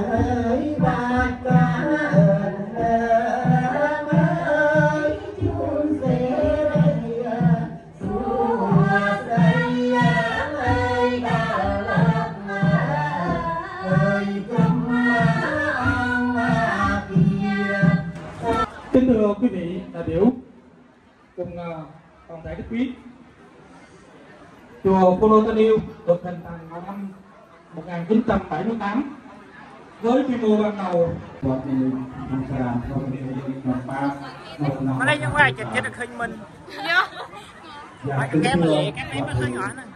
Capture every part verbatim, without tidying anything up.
ơi bạc cá ơn ơi chun dê đây xua xây ơi đà lạt ơi cấm ông kia. Kính thưa quý vị đại biểu cùng toàn thể các quý, chùa Cô Lô Tân Yêu được hình thành vào năm một nghìn chín trăm bảy mươi tám với quy mô ban đầu. Ở đây những ngoài chụp được hình mình. Phải kém gì, cái này mới hơi nhỏ nè.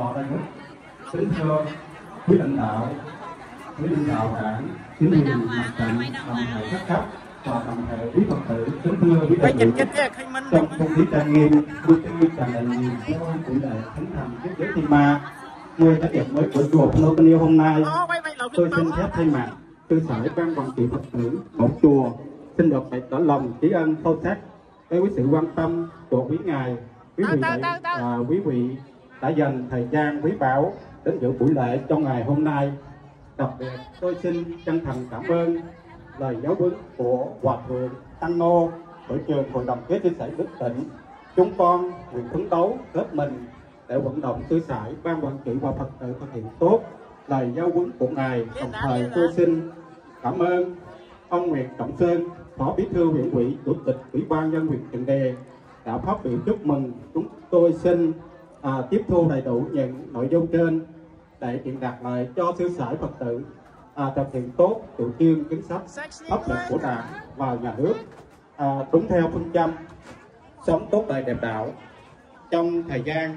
Kính thưa quý lãnh đạo, quý lãnh đạo đảng, kính thưa mặt trận, đồng thể các cấp và đồng thể quý Phật tử, kính thưa quý đại biểu. Trong không khí trang nghiêm, vui tươi tràn đầy niềm vui của lễ khánh thành kết giới Thi Ma, người đã đẹp mới của chùa Cô Lô Tân Yêu hôm nay, tôi xin phép thay mặt sư sãi ban quản trị Phật tử một chùa xin được bày tỏ lòng tri ân sâu sắc với quý sự quan tâm của quý ngài, quý vị đại, à, quý vị đã dành thời gian quý báu đến dự buổi lễ trong ngày hôm nay. Đặc biệt tôi xin chân thành cảm ơn lời giáo huấn của Hòa thượng Tăng Nô của trường Hội đồng Kết Sư Sãi Đức Tỉnh. Chúng con nguyện phấn đấu hết mình để vận động sư sãi ban quản trị và Phật tử thực hiện tốt lời giáo huấn của ngài. Đồng thời tôi xin cảm ơn ông Nguyễn Trọng Sơn, Phó Bí thư huyện ủy, Chủ tịch Ủy ban nhân huyện Trần Đề đã phát biểu chúc mừng. Chúng tôi xin à, tiếp thu đầy đủ những nội dung trên để truyền đạt lại cho sư sãi Phật tử à, thực hiện tốt chủ trương chính sách pháp luật của Đảng và nhà nước, à, đúng theo phương châm sống tốt đời đẹp đạo. Trong thời gian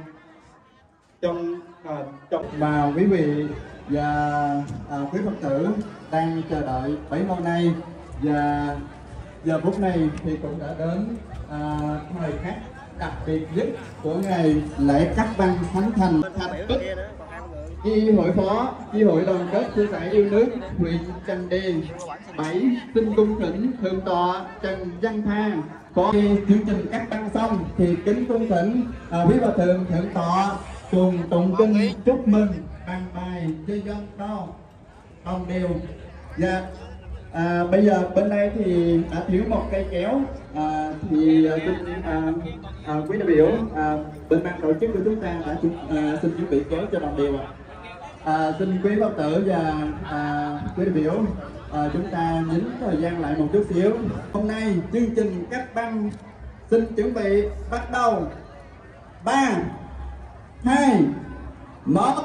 trong à, trong mà quý vị và à, quý Phật tử đang chờ đợi bấy lâu nay, và giờ phút này thì cũng đã đến à, thời khắc đặc biệt nhất của ngày lễ cắt băng khánh thành thành tích chi hội phó chi hội đoàn kết sư sãi yêu nước huyện Trần Đề bảy xin cung thỉnh thượng tọa Trần Văn Tha. Có chương trình cắt băng xong thì kính cung thỉnh à, quý bà thượng thượng tọa cùng tụng kinh chúc mừng bằng bài chơi dân đo đồng đều. Dạ. À, bây giờ bên đây thì đã thiếu một cây kéo, à, thì à, xin à, à, quý đại biểu à, bên ban tổ chức của chúng ta đã à, xin chuẩn bị kéo cho đồng đều ạ. À, xin quý Phật tử và à, quý đại biểu à, chúng ta nhín thời gian lại một chút xíu. Hôm nay chương trình cắt băng xin chuẩn bị bắt đầu. Ba hai một.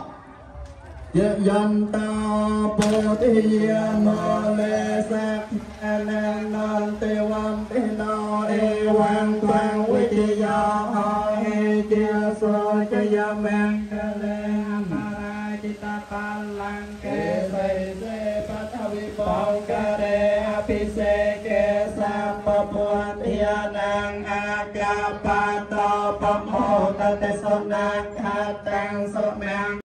Dân ta bồ thi mô lê sát an nan tê văn tê no e văn toàn quy tê do ho he chia so cho ya mang ca lê ma chi ta pa lang kê say se pa tha vi bong ca đê a pi se kê sa pa puan thia nang a ca pa to pa mo ta tê so nang a tang so mang